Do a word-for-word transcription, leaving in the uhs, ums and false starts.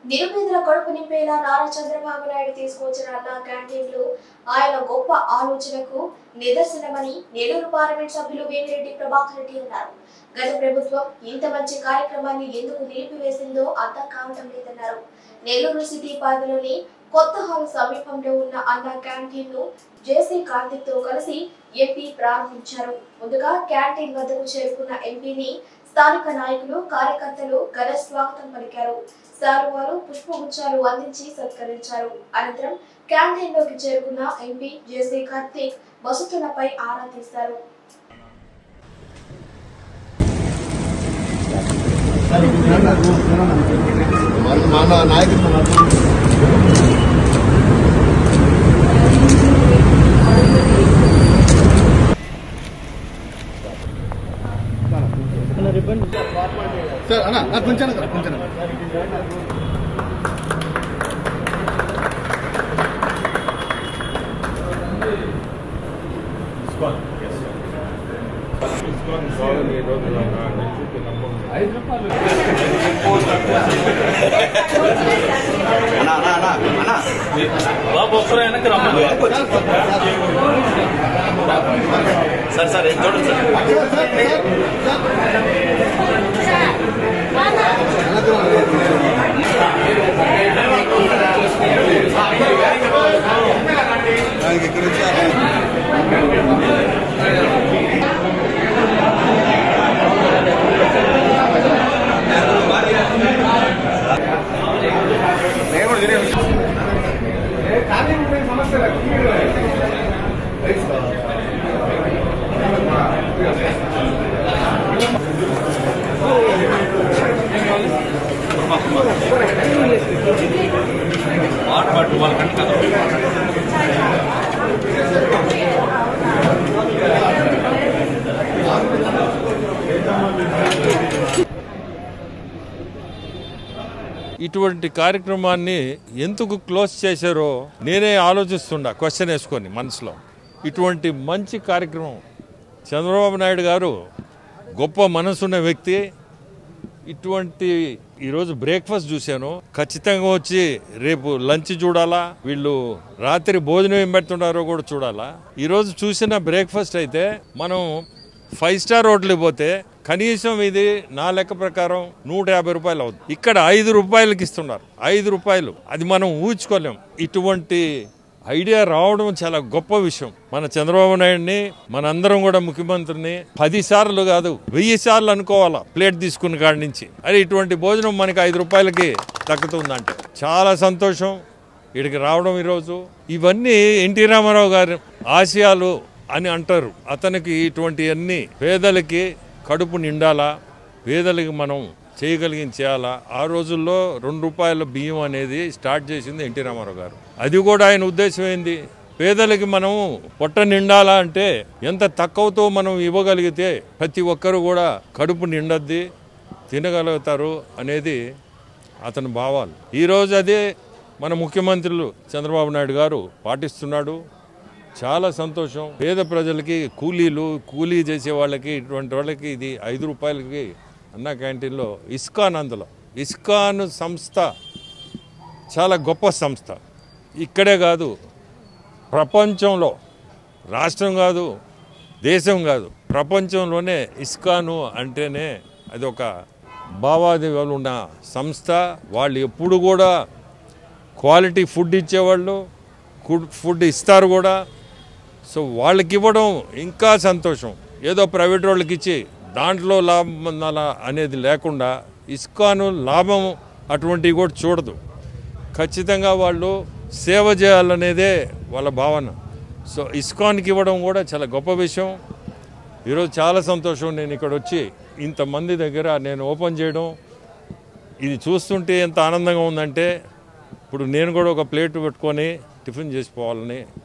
నిరుపేదల కడుపు నింపేలా నారా చంద్రబాబు నాయుడు తీసుకొచ్చిన అన్నా క్యాంటీన్లు ఆయన గొప్ప ఆలోచనకు నిదర్శనమని నెల్లూరు పార్లమెంట్ సభ్యులు వేమిరెడ్డి ప్రభాకర్ రెడ్డి అన్నారు. గత ప్రభుత్వం ఇంత మంచి కార్యక్రమాన్ని ఎందుకు నిలిపివేసిందో అర్థం కావడం లేదన్నారు. నెల్లూరు సిటీ పరిధిలోని కొత్త హాల్ సమీపంలో ఉన్న అన్నా క్యాంటీన్ ను జేసీ కార్తిక్ తో కలిసి ఎంపీ ప్రారంభించారు. ముందుగా క్యాంటీన్ వద్దకు చేరుకున్న ఎంపీని స్థానిక నాయకులు కార్యకర్తలు ఘన స్వాగతం పలికారు. సారువారు పుష్పగుచ్చాలు అందించి సత్కరించారు. అనంతరం క్యాంటీన్ లోకి చేరుకున్న ఎంపీ జేసీ కార్తిక్ వసతులపై ఆరా తీశారు. సార్ అన్న కొంచెం కొంచెం బాబు ఒకసారి వెనక్కి రమ్మని సార్ సార్ చూడండి మాట్లాడు వాళ్ళకంటే కదా ఇటువంటి కార్యక్రమాన్ని ఎందుకు క్లోజ్ చేశారో నేనే ఆలోచిస్తున్నా, క్వశ్చన్ వేసుకొని మనసులో. ఇటువంటి మంచి కార్యక్రమం చంద్రబాబు నాయుడు గారు గొప్ప మనసున్న వ్యక్తి. ఇటువంటి ఈరోజు బ్రేక్ఫాస్ట్ చూశాను, ఖచ్చితంగా వచ్చి రేపు లంచ్ చూడాలా, వీళ్ళు రాత్రి భోజనం ఏం పెడుతున్నారో కూడా చూడాలా. ఈరోజు చూసిన బ్రేక్ఫాస్ట్ అయితే మనం ఫైవ్ స్టార్ హోటల్కి పోతే కనీసం ఇది నా లెక్క ప్రకారం నూట యాభై రూపాయలు అవుతుంది. ఇక్కడ ఐదు రూపాయలకి ఇస్తున్నారు. ఐదు రూపాయలు అది మనం ఊహించుకోలేం. ఇటువంటి ఐడియా రావడం చాలా గొప్ప విషయం. మన చంద్రబాబు నాయుడిని మనందరం కూడా ముఖ్యమంత్రిని పది సార్లు కాదు వెయ్యి సార్లు అనుకోవాలా ప్లేట్ తీసుకున్న కాడి నుంచి. అరే ఇటువంటి భోజనం మనకి ఐదు రూపాయలకి దక్కుతుందంటే చాలా సంతోషం ఇక్కడికి రావడం. ఈరోజు ఇవన్నీ ఎన్టీ రామారావు గారి ఆశయాలు అని అంటారు. అతనికి ఇటువంటి అన్ని పేదలకి కడుపు నిండాలా, పేదలకి మనం చేయగలిగింది చేయాలా. ఆ రోజుల్లో రెండు రూపాయల బియ్యం అనేది స్టార్ట్ చేసింది ఎన్టీ రామారావు గారు. అది కూడా ఆయన ఉద్దేశం ఏంది, పేదలకి మనం పొట్ట నిండాలా అంటే ఎంత తక్కువతో మనం ఇవ్వగలిగితే ప్రతి ఒక్కరు కూడా కడుపు నిండద్ది, తినగలుగుతారు అనేది అతని భావాలు. ఈరోజు అదే మన ముఖ్యమంత్రులు చంద్రబాబు నాయుడు గారు పాటిస్తున్నాడు. చాలా సంతోషం. పేద ప్రజలకి, కూలీలు కూలీ చేసే వాళ్ళకి, ఇటువంటి వాళ్ళకి ఇది ఐదు రూపాయలకి అన్నా క్యాంటీన్లో ఇస్కాన్, అందులో ఇస్కాన్ సంస్థ చాలా గొప్ప సంస్థ. ఇక్కడే కాదు ప్రపంచంలో, రాష్ట్రం కాదు దేశం కాదు ప్రపంచంలోనే ఇస్కాను అంటేనే అది ఒక భావాదివాలు ఉన్న సంస్థ. వాళ్ళు ఎప్పుడు కూడా క్వాలిటీ ఫుడ్ ఇచ్చేవాళ్ళు, ఫుడ్ ఇస్తారు కూడా. సో వాళ్ళకి ఇవ్వడం ఇంకా సంతోషం. ఏదో ప్రైవేట్ వాళ్ళకి ఇచ్చి దాంట్లో లాభం అనేది లేకుండా ఇస్కాను లాభం అటువంటివి కూడా చూడదు. ఖచ్చితంగా వాళ్ళు సేవ చేయాలనేదే వాళ్ళ భావన. సో ఇస్కాన్కి ఇవ్వడం కూడా చాలా గొప్ప విషయం. ఈరోజు చాలా సంతోషం నేను ఇక్కడ వచ్చి ఇంతమంది దగ్గర నేను ఓపెన్ చేయడం. ఇది చూస్తుంటే ఎంత ఆనందంగా ఉందంటే ఇప్పుడు నేను కూడా ఒక ప్లేట్ పెట్టుకొని టిఫిన్ చేసిపోవాలని